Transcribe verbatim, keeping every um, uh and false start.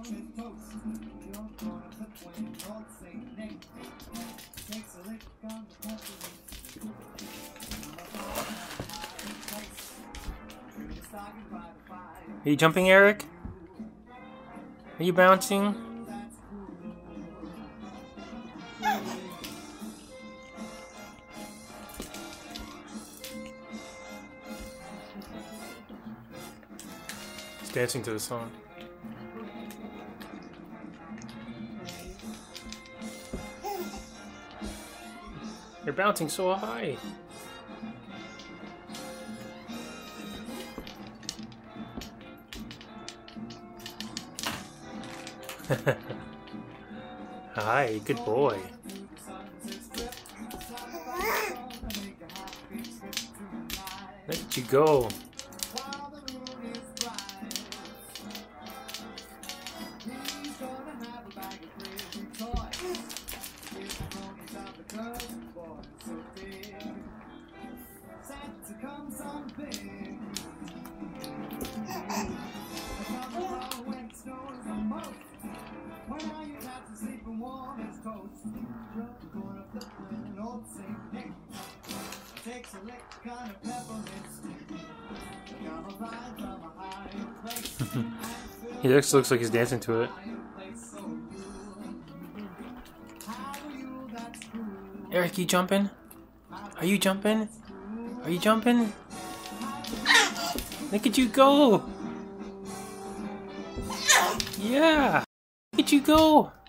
Are you jumping, Eric? Are you bouncing? He's dancing to the song. You're bouncing so high. Hi, good boy. Let you go. He looks looks like he's dancing to it. Eric, you jumping? Are you jumping? Are you jumping? Look at you go! Yeah! Look at you go!